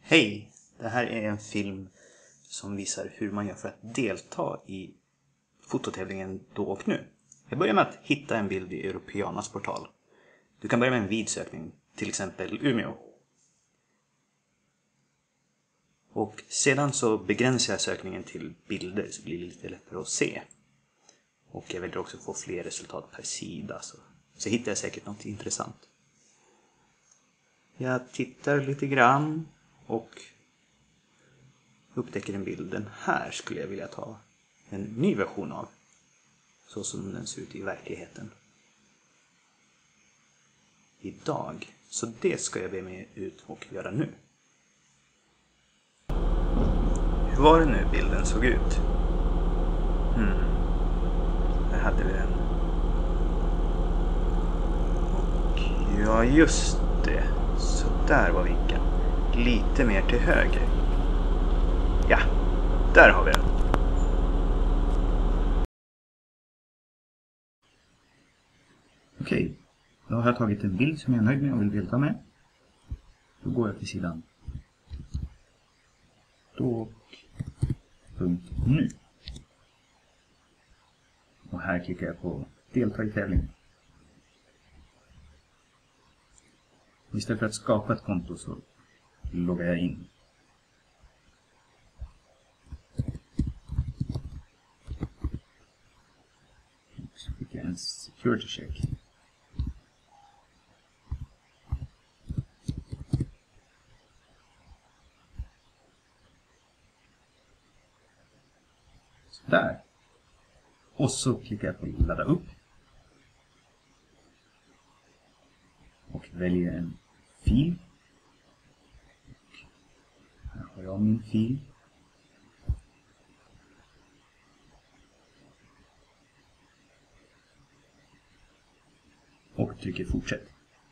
Hej! Det här är en film som visar hur man gör för att delta i fototävlingen Då och nu. Jag börjar med att hitta en bild i Europeanas portal. Du kan börja med en vid sökning, till exempel Umeå. Och sedan så begränsar jag sökningen till bilder så blir det lite lättare att se. Och jag väljer också att få fler resultat per sida så hittar jag säkert något intressant. Jag tittar lite grann och upptäcker en bild. Den här skulle jag vilja ta en ny version av. Så som den ser ut i verkligheten. Idag. Så det ska jag be mig ut och göra nu. Hur var det nu bilden såg ut? Där hade vi den. Och ja, just det. Så där var vinkeln. Lite mer till höger. Ja, där har vi den. Okej, då har jag tagit en bild som jag är nöjd med och vill delta med. Då går jag till sidan Då.nu. Och här klickar jag på delta i tävlingen. Istället för att skapa ett konto så loggar jag in. Så fick jag en security check. Där. Och så klickar jag på ladda upp. Och väljer en fil. Och här har jag min fil. Och trycker fortsätt.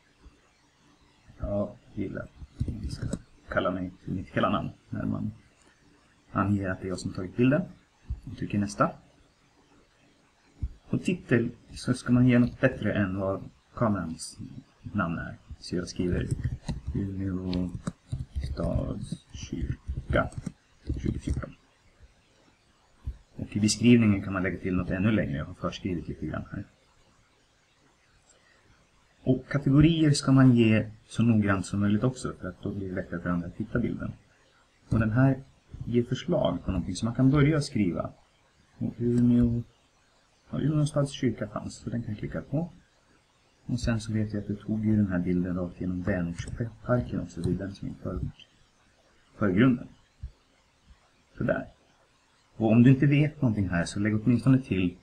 Jag gillar att vi ska kalla mig till mitt hela namn när man anger att det är jag som tagit bilden. Jag trycker nästa. På titel så ska man ge något bättre än vad kamerans namn är. Så jag skriver Umeå stadskyrka 2014. Och i beskrivningen kan man lägga till något ännu längre. Jag har förskrivit lite grann här. Och kategorier ska man ge så noggrant som möjligt också, för att då blir det lättare för andra att hitta bilden. Och den här ger förslag på någonting som man kan börja skriva. Och Umeå stadskyrka fanns, så den kan jag klicka på. Och sen så vet jag att det tog ju den här bilden rakt genom Vänortsparken också, det är den som är förgrunden. Så där. Och om du inte vet någonting här så lägg åtminstone till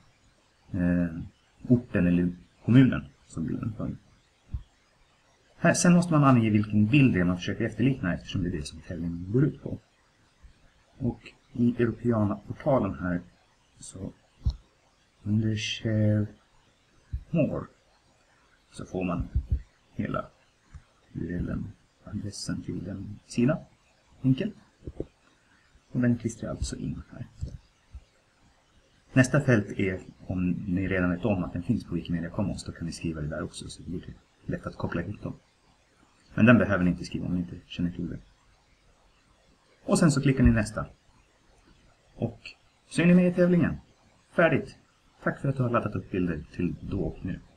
orten eller kommunen som bilden följer. Här, sen måste man ange vilken bild det är man försöker efterlikna, eftersom det är det som tävlingen går ut på. Och i Europeana-portalen här så under Share More så får man hela URLen, adressen till den sidan, enkelt. Och den klistrar alltså in här. Nästa fält är, om ni redan vet om att den finns på Wikimedia Commons, då kan ni skriva det där också så det blir lätt att koppla ihop dem. Men den behöver ni inte skriva om ni inte känner till det. Och sen så klickar ni nästa. Och så är ni med i tävlingen. Färdigt! Tack för att du har laddat upp bilder till Då och nu.